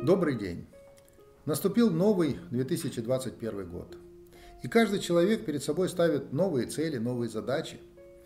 Добрый день! Наступил новый 2021 год. И каждый человек перед собой ставит новые цели, новые задачи.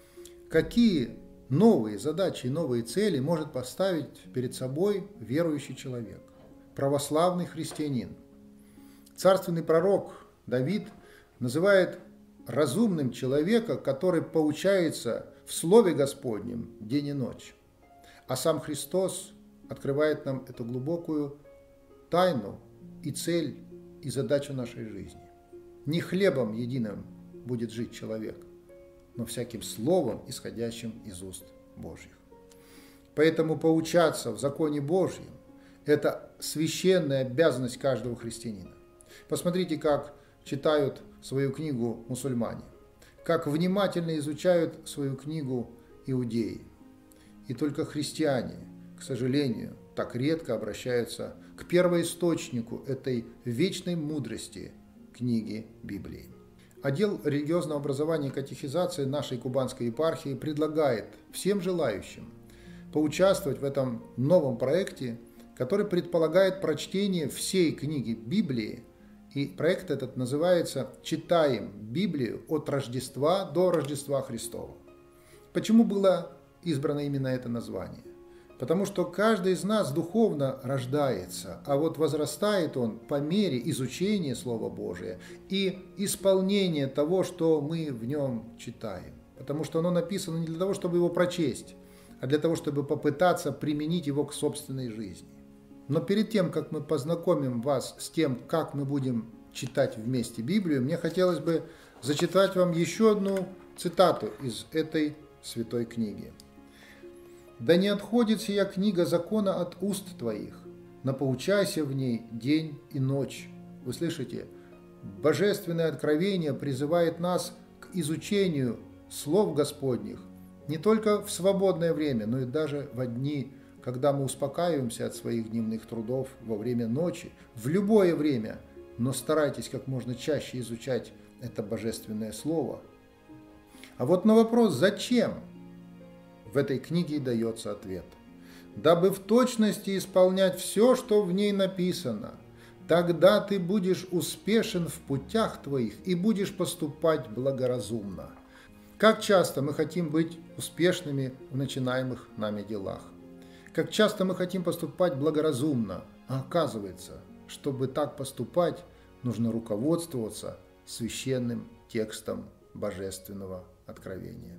Какие новые задачи и новые цели может поставить перед собой верующий человек, православный христианин? Царственный пророк Давид называет разумным человека, который поучается в Слове Господнем день и ночь. А сам Христос открывает нам эту глубокую тайну и цель, и задачу нашей жизни. Не хлебом единым будет жить человек, но всяким словом, исходящим из уст Божьих. Поэтому поучаться в законе Божьем – это священная обязанность каждого христианина. Посмотрите, как читают свою книгу мусульмане, как внимательно изучают свою книгу иудеи. И только христиане, к сожалению, так редко обращаются к первоисточнику этой вечной мудрости книги Библии. Отдел религиозного образования и катехизации нашей Кубанской епархии предлагает всем желающим поучаствовать в этом новом проекте, который предполагает прочтение всей книги Библии. И проект этот называется «Читаем Библию от Рождества до Рождества Христова». Почему было избрано именно это название? Потому что каждый из нас духовно рождается, а вот возрастает он по мере изучения Слова Божия и исполнения того, что мы в нем читаем. Потому что оно написано не для того, чтобы его прочесть, а для того, чтобы попытаться применить его к собственной жизни. Но перед тем, как мы познакомим вас с тем, как мы будем читать вместе Библию, мне хотелось бы зачитать вам еще одну цитату из этой святой книги. «Да не отходит сия книга закона от уст твоих, но поучайся в ней день и ночь». Вы слышите? Божественное откровение призывает нас к изучению слов Господних не только в свободное время, но и даже во дни, когда мы успокаиваемся от своих дневных трудов, во время ночи, в любое время, но старайтесь как можно чаще изучать это божественное слово. А вот на вопрос «Зачем?» в этой книге дается ответ. «Дабы в точности исполнять все, что в ней написано, тогда ты будешь успешен в путях твоих и будешь поступать благоразумно». Как часто мы хотим быть успешными в начинаемых нами делах? Как часто мы хотим поступать благоразумно, а оказывается, чтобы так поступать, нужно руководствоваться священным текстом божественного откровения.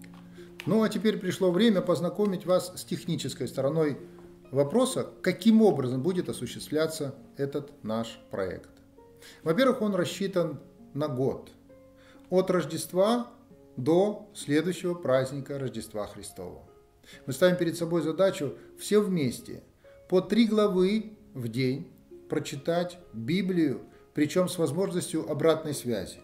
Ну а теперь пришло время познакомить вас с технической стороной вопроса, каким образом будет осуществляться этот наш проект. Во-первых, он рассчитан на год, от Рождества до следующего праздника Рождества Христова. Мы ставим перед собой задачу все вместе по 3 главы в день прочитать Библию, причем с возможностью обратной связи.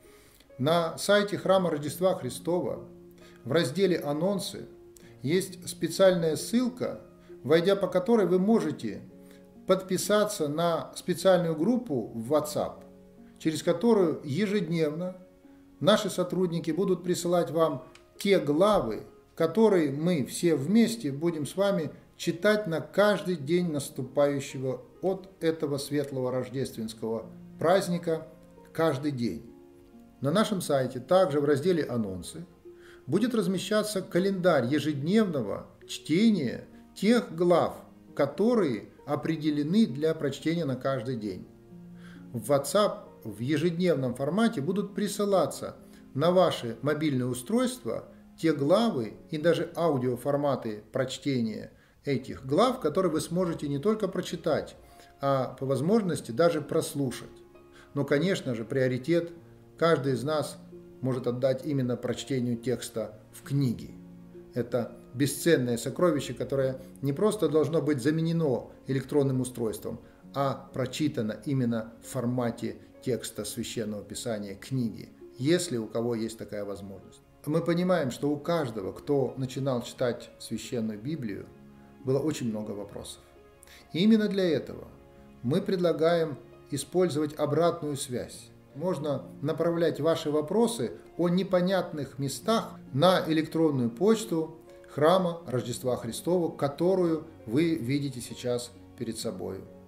На сайте Храма Рождества Христова в разделе «Анонсы» есть специальная ссылка, войдя по которой вы можете подписаться на специальную группу в WhatsApp, через которую ежедневно наши сотрудники будут присылать вам те главы, которые мы все вместе будем с вами читать на каждый день наступающего от этого светлого рождественского праздника каждый день. На нашем сайте также в разделе «Анонсы» будет размещаться календарь ежедневного чтения тех глав, которые определены для прочтения на каждый день. В WhatsApp в ежедневном формате будут присылаться на ваши мобильные устройства те главы и даже аудиоформаты прочтения этих глав, которые вы сможете не только прочитать, а по возможности даже прослушать. Но, конечно же, приоритет каждый из нас может отдать именно прочтению текста в книге. Это бесценное сокровище, которое не просто должно быть заменено электронным устройством, а прочитано именно в формате текста Священного Писания книги, если у кого есть такая возможность. Мы понимаем, что у каждого, кто начинал читать Священную Библию, было очень много вопросов. И именно для этого мы предлагаем использовать обратную связь. Можно направлять ваши вопросы о непонятных местах на электронную почту Храма Рождества Христова, которую вы видите сейчас перед собой.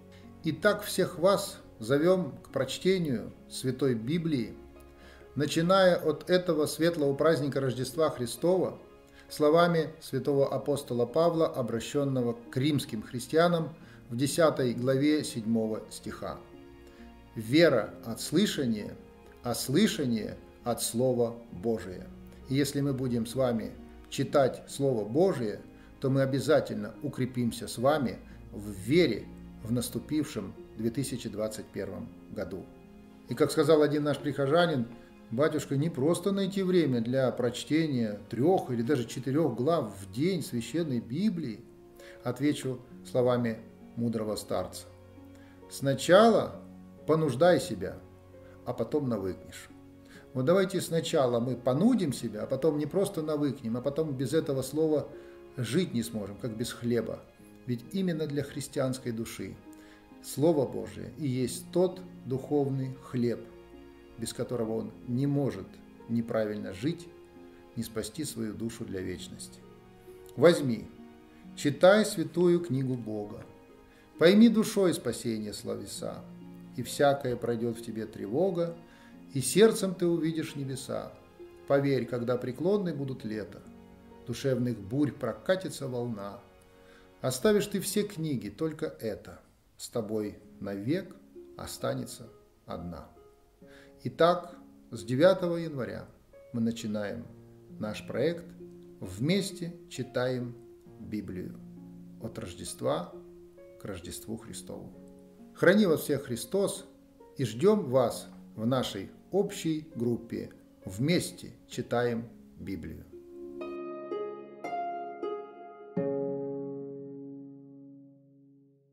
Итак, всех вас зовем к прочтению Святой Библии, начиная от этого светлого праздника Рождества Христова, словами святого апостола Павла, обращенного к римским христианам в 10 главе 7 стиха. «Вера от слышания, а слышание от Слова Божия». И если мы будем с вами читать Слово Божие, то мы обязательно укрепимся с вами в вере в наступившем 2021 году. И как сказал один наш прихожанин, батюшка, не просто найти время для прочтения 3 или даже 4 глав в день священной Библии. Отвечу словами мудрого старца. Сначала понуждай себя, а потом навыкнешь. Вот давайте сначала мы понудим себя, а потом не просто навыкнем, а потом без этого слова жить не сможем, как без хлеба. Ведь именно для христианской души Слово Божие и есть тот духовный хлеб, без которого он не может неправильно жить, не спасти свою душу для вечности. Возьми, читай святую книгу Бога, пойми душой спасение словеса, и всякое пройдет в тебе тревога, и сердцем ты увидишь небеса. Поверь, когда преклонны будут лета, душевных бурь прокатится волна. Оставишь ты все книги, только это с тобой навек останется одна. Итак, с 9 января мы начинаем наш проект «Вместе читаем Библию» от Рождества к Рождеству Христову. Храни вас всех Христос и ждем вас в нашей общей группе «Вместе читаем Библию».